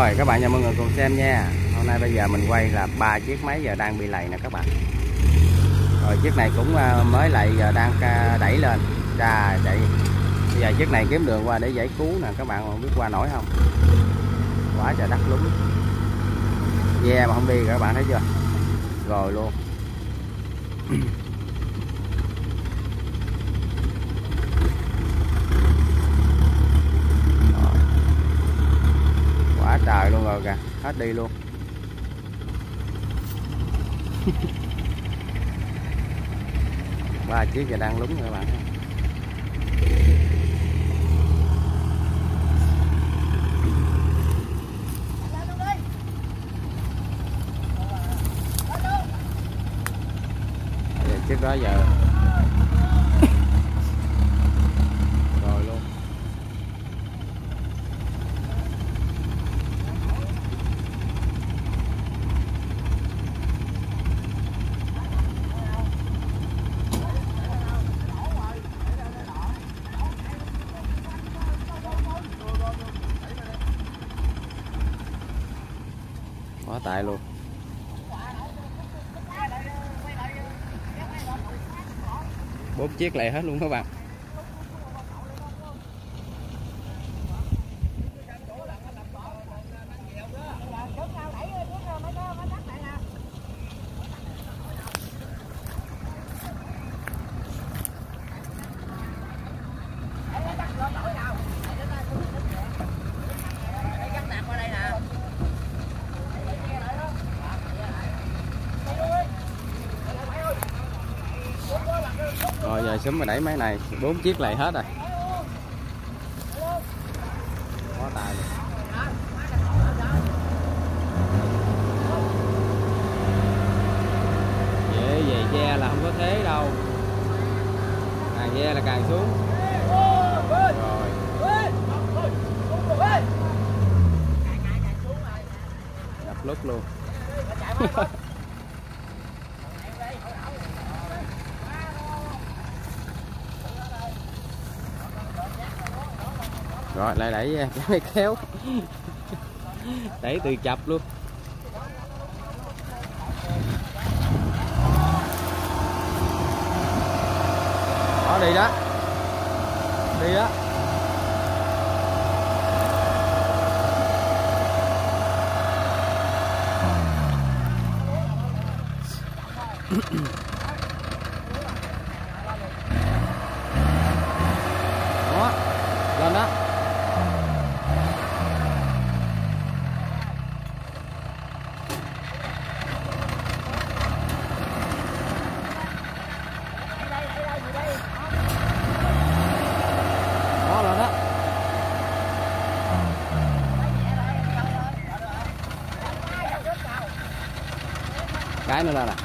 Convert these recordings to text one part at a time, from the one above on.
Rồi các bạn, chào mọi người cùng xem nha. Hôm nay bây giờ mình quay là 3 chiếc máy giờ đang bị lầy nè các bạn. Rồi chiếc này cũng mới lầy, giờ đang đẩy lên. Trời chạy. Bây giờ chiếc này kiếm đường qua để giải cứu nè các bạn, không biết qua nổi không. Quá trời đất lúng. Ve mà không đi các bạn thấy chưa? Rồi luôn. Quá trời luôn rồi kìa, hết đi luôn. Ba chiếc giờ đang lúng rồi các bạn. Chiếc đó giờ rồi luôn. Quá tải luôn. Bốn chiếc lại hết luôn các bạn. Rồi giờ sớm mà đẩy máy này, 4 chiếc lại hết rồi. Quá tài luôn. Dễ về ve là không có thế đâu. Càng ve là càng xuống. Rồi. Đập lúc luôn. Rồi lại đẩy cái kéo. Đẩy từ chập luôn. Đó đi đó. Đi đó. Đó. Lên đó. Đó lên đó. Cái nữa lên nè.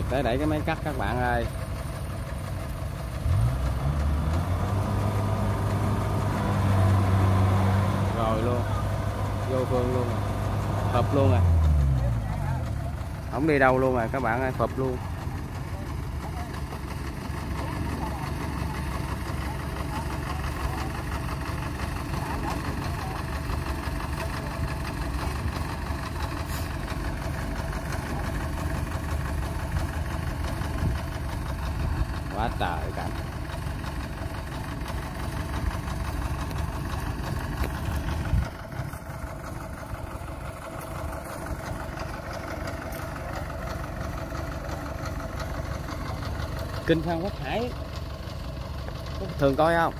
tới đẩy cái máy cắt các bạn ơi. Rồi luôn, vô phương luôn, phập luôn à, không đi đâu luôn rồi các bạn ơi, phập luôn. Quá trời cảnh. Kinh Phan Quốc Hải có thường coi không?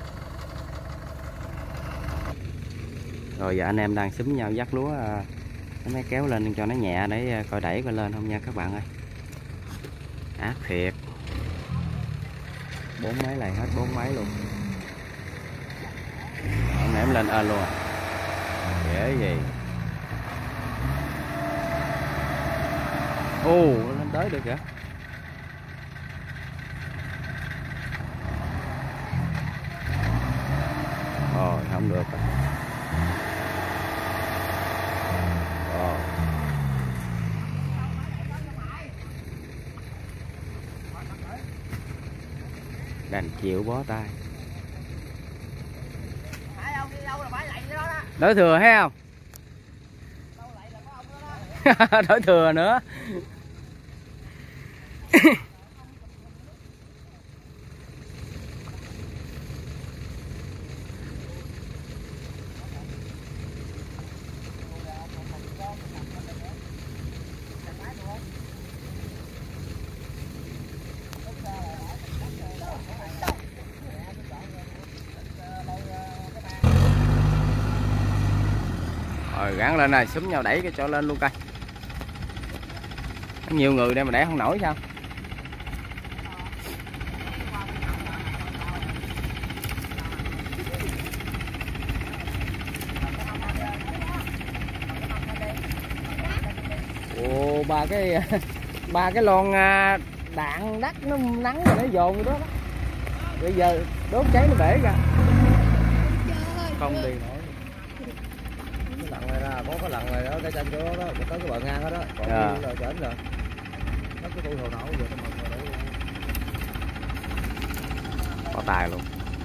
Rồi giờ anh em đang xúm nhau dắt lúa, cái máy kéo lên cho nó nhẹ để coi đẩy coi lên không nha các bạn ơi. Ác thiệt, 4 máy này hết 4 máy luôn. Ông ném lên ên luôn à. Dễ gì. Ô, lên tới được kìa. Rồi không được rồi. Đành chịu bó tay. Đối thừa thấy không? Đối thừa nữa. Rồi gắn lên này, xúm nhau đẩy cái cho lên luôn coi. Nhiều người đây mà đẩy không nổi sao? Ồ, ba cái lon đạn đắt nó nắng rồi nó dồn vô đó đó. Bây giờ đốt cháy nó bể ra. Không đi nổi. Cái lặn này ra, có cái lặn này đó, cái chân chỗ đó, tới cái bờ ngang đó đó, còn rồi chởn rồi. Nó cái tui hồ nổ giờ nó mệt rồi đấy. Có tài luôn.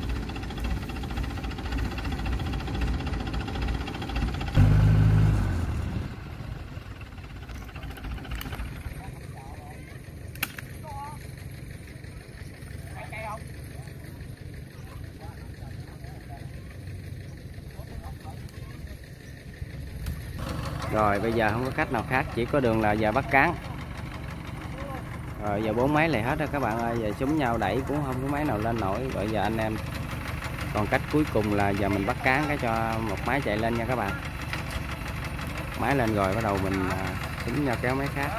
Rồi bây giờ không có cách nào khác, chỉ có đường là giờ bắt cán. Rồi giờ 4 máy lại hết rồi các bạn ơi, giờ xúm nhau đẩy cũng không có máy nào lên nổi. Rồi giờ anh em còn cách cuối cùng là giờ mình bắt cán cái cho một máy chạy lên nha các bạn. Máy lên rồi bắt đầu mình xúm nhau kéo máy khác.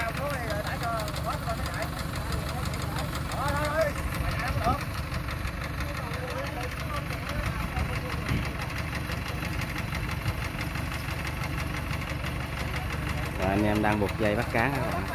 Rồi anh em đang buộc dây bắt cá các bạn.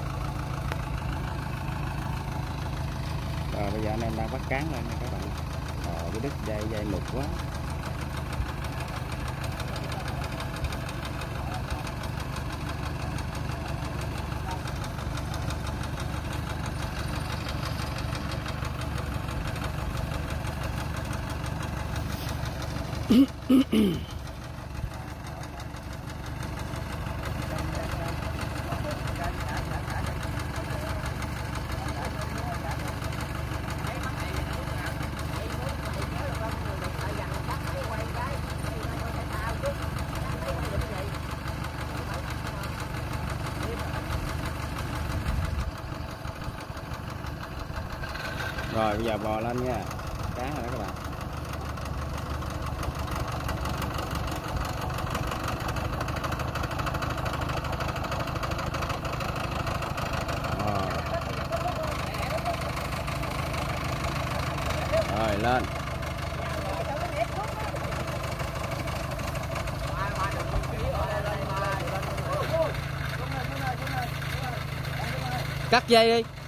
Rồi bây giờ anh em đang bắt cán lên nha các bạn. cái đứt dây mục quá. Rồi bây giờ bò lên nha, cá rồi đó các bạn. Rồi lên. Cắt dây đi.